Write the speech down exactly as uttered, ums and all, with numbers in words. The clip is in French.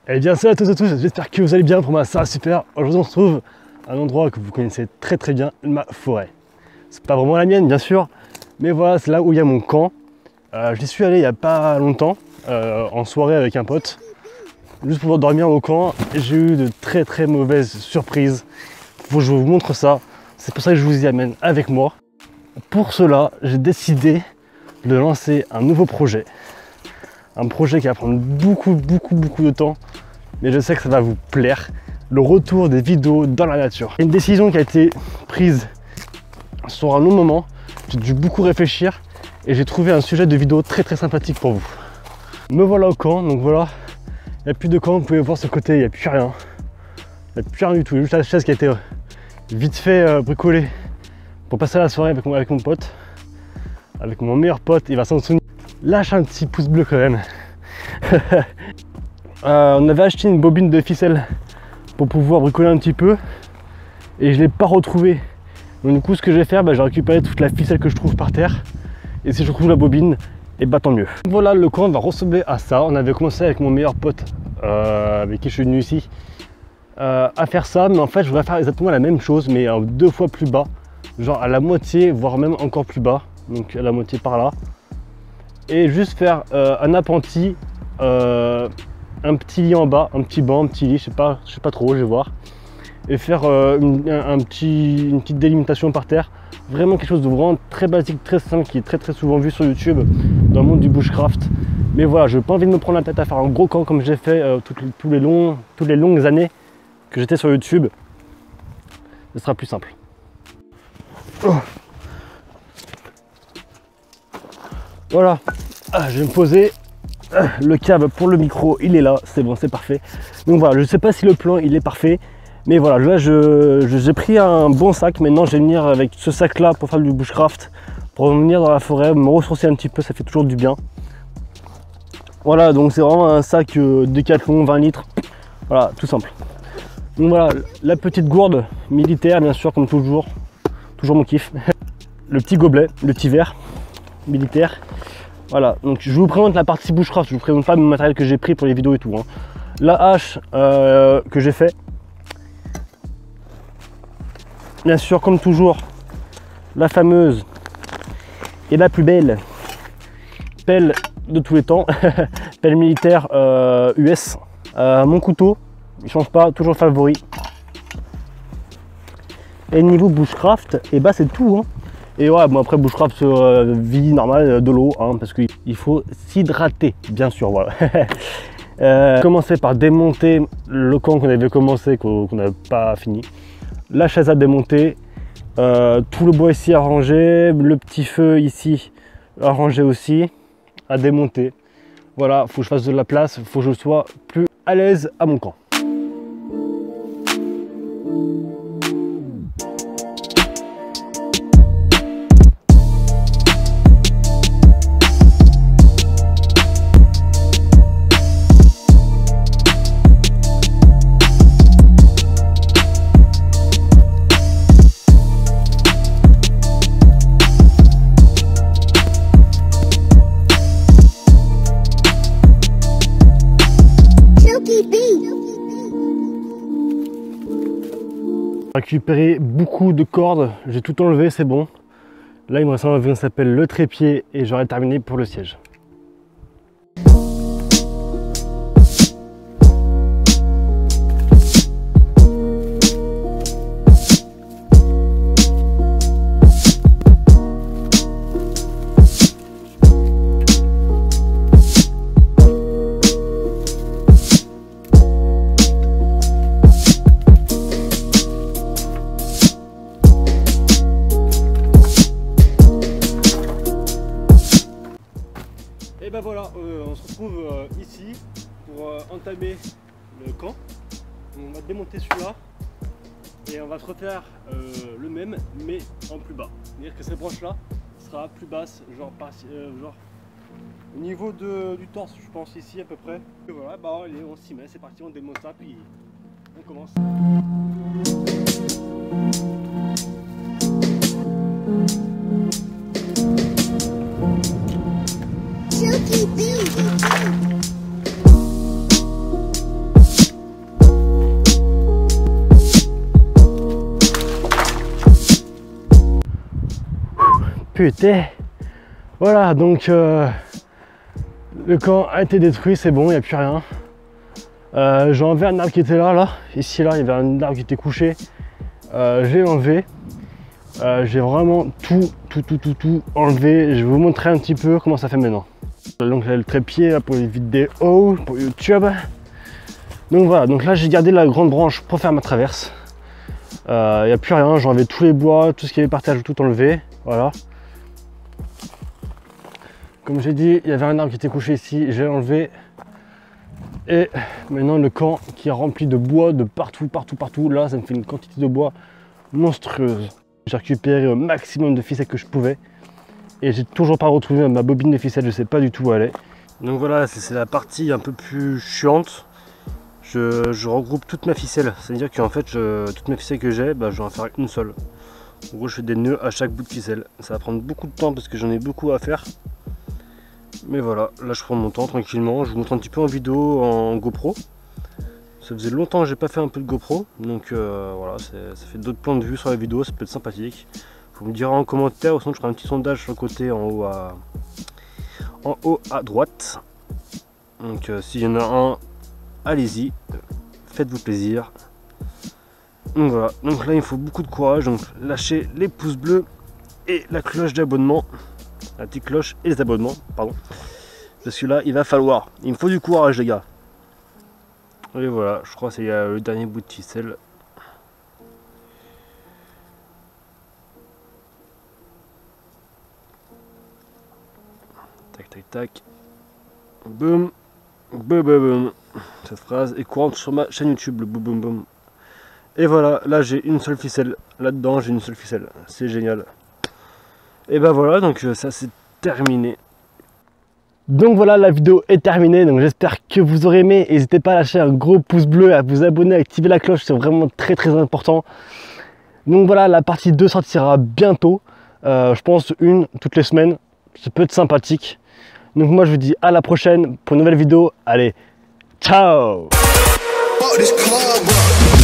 Eh bien salut à tous et à tous, j'espère que vous allez bien, pour moi ça va super. Aujourd'hui on se trouve à un endroit que vous connaissez très très bien, ma forêt. C'est pas vraiment la mienne bien sûr, mais voilà, c'est là où il y a mon camp. Euh, J'y suis allé il n'y a pas longtemps, euh, en soirée avec un pote, juste pour dormir au camp. J'ai eu de très très mauvaises surprises. Faut que je vous montre ça, c'est pour ça que je vous y amène avec moi. Pour cela, j'ai décidé de lancer un nouveau projet. Un projet qui va prendre beaucoup beaucoup beaucoup de temps, mais je sais que ça va vous plaire. Le retour des vidéos dans la nature. Une décision qui a été prise sur un long moment. J'ai dû beaucoup réfléchir et j'ai trouvé un sujet de vidéo très très sympathique pour vous. Me voilà au camp, donc voilà, il n'y a plus de camp, vous pouvez voir ce côté, il n'y a plus rien. Il n'y a plus rien du tout, il y a juste la chaise qui a été vite fait euh, bricolée pour passer la soirée avec mon, avec mon pote. Avec mon meilleur pote, il va s'en souvenir. Lâche un petit pouce bleu quand même. euh, on avait acheté une bobine de ficelle pour pouvoir bricoler un petit peu et je ne l'ai pas retrouvé. Donc du coup ce que je vais faire, bah, je vais récupérer toute la ficelle que je trouve par terre et si je trouve la bobine, et bah tant mieux. Voilà, le camp va ressembler à ça. On avait commencé avec mon meilleur pote euh, avec qui je suis venu ici euh, à faire ça, mais en fait je voudrais faire exactement la même chose mais euh, deux fois plus bas, genre à la moitié voire même encore plus bas, donc à la moitié par là. Et juste faire euh, un appentis, euh, un petit lit en bas, un petit banc, un petit lit, je sais pas, je sais pas trop, je vais voir. Et faire euh, une, un, un petit, une petite délimitation par terre. Vraiment quelque chose de vraiment très basique, très simple, qui est très très souvent vu sur YouTube dans le monde du bushcraft. Mais voilà, je n'ai pas envie de me prendre la tête à faire un gros camp comme j'ai fait euh, toutes, les, tous les longs, toutes les longues années que j'étais sur YouTube. Ce sera plus simple. Oh. Voilà, ah, je vais me poser. Le câble pour le micro, il est là, c'est bon, c'est parfait. Donc voilà, je ne sais pas si le plan il est parfait, mais voilà, là je, je, j'ai pris un bon sac. Maintenant, je vais venir avec ce sac-là pour faire du bushcraft, pour venir dans la forêt, me ressourcer un petit peu, ça fait toujours du bien. Voilà, donc c'est vraiment un sac euh, Décathlon, vingt litres. Voilà, tout simple. Donc voilà, la petite gourde militaire, bien sûr, comme toujours, toujours mon kiff. Le petit gobelet, le petit verre militaire. Voilà, donc je vous présente la partie bushcraft, je vous présente pas le matériel que j'ai pris pour les vidéos et tout. Hein. La hache euh, que j'ai fait. Bien sûr, comme toujours, la fameuse et la plus belle pelle de tous les temps, pelle militaire euh, U S. Euh, mon couteau, il change pas, toujours favori. Et niveau bushcraft, et bah c'est tout. Hein. Et ouais, bon après bushcraft sur euh, vie normale, de l'eau, hein, parce qu'il faut s'hydrater, bien sûr, voilà. euh, commencer par démonter le camp qu'on avait commencé, qu'on n'avait pas fini. La chaise à démonter, euh, tout le bois ici à ranger, le petit feu ici à ranger aussi, à démonter. Voilà, faut que je fasse de la place, faut que je sois plus à l'aise à mon camp. Récupérer beaucoup de cordes, j'ai tout enlevé, c'est bon. Là il me reste un qui s'appelle le trépied et j'aurai terminé pour le siège. Et ben voilà, euh, on se retrouve euh, ici pour euh, entamer le camp. On va démonter celui-là et on va se refaire euh, le même mais en plus bas. C'est-à-dire que cette branche là sera plus basse, genre, par, euh, genre au niveau de, du torse, je pense ici à peu près. Et voilà, bah allez, on s'y met, c'est parti, on démonte ça puis on commence. Putain. Voilà, donc euh, le camp a été détruit, c'est bon, il n'y a plus rien. Euh, j'ai enlevé un arbre qui était là, là. Ici, là, il y avait un arbre qui était couché. Euh, j'ai enlevé. Euh, j'ai vraiment tout, tout, tout, tout, tout enlevé. Je vais vous montrer un petit peu comment ça fait maintenant. Donc là, le trépied là, pour les vidéos, pour YouTube. Donc voilà, donc là j'ai gardé la grande branche pour faire ma traverse. Il euh, n'y a plus rien, j'ai enlevé tous les bois, tout ce qui avait partage, j'ai tout enlevé. Voilà. Comme j'ai dit, il y avait un arbre qui était couché ici, j'ai enlevé. Et maintenant le camp qui est rempli de bois de partout, partout, partout. Là, ça me fait une quantité de bois monstrueuse. J'ai récupéré au maximum de ficelles que je pouvais. Et j'ai toujours pas retrouvé ma bobine de ficelle, je sais pas du tout où elle est. Donc voilà, c'est la partie un peu plus chiante. Je, je regroupe toute ma ficelle, c'est-à-dire qu'en fait, je, toutes mes ficelles que j'ai, bah, je vais en faire une seule. En gros, je fais des nœuds à chaque bout de ficelle. Ça va prendre beaucoup de temps parce que j'en ai beaucoup à faire. Mais voilà, là je prends mon temps tranquillement. Je vous montre un petit peu en vidéo en GoPro. Ça faisait longtemps que j'ai pas fait un peu de GoPro, donc euh, voilà, ça fait d'autres points de vue sur la vidéo, ça peut être sympathique. Vous me direz en commentaire, ou sinon je ferai un petit sondage sur le côté en haut à, en haut à droite. Donc euh, s'il y en a un, allez-y, faites-vous plaisir. Donc voilà, donc là il me faut beaucoup de courage, donc lâchez les pouces bleus et la cloche d'abonnement, la petite cloche et les abonnements, pardon. Parce que là il va falloir, il me faut du courage les gars. Et voilà, je crois que c'est le dernier bout de ficelle. Tac tac tac. Boum. Boum boum boum. Cette phrase est courante sur ma chaîne YouTube, le boum boum boum. Et voilà, là j'ai une seule ficelle. Là-dedans j'ai une seule ficelle. C'est génial. Et ben voilà, donc ça c'est terminé. Donc voilà, la vidéo est terminée, donc j'espère que vous aurez aimé. N'hésitez pas à lâcher un gros pouce bleu, à vous abonner, à activer la cloche, c'est vraiment très très important. Donc voilà, la partie deux sortira bientôt, euh, je pense une toutes les semaines, ça peut être sympathique. Donc moi je vous dis à la prochaine pour une nouvelle vidéo, allez, ciao!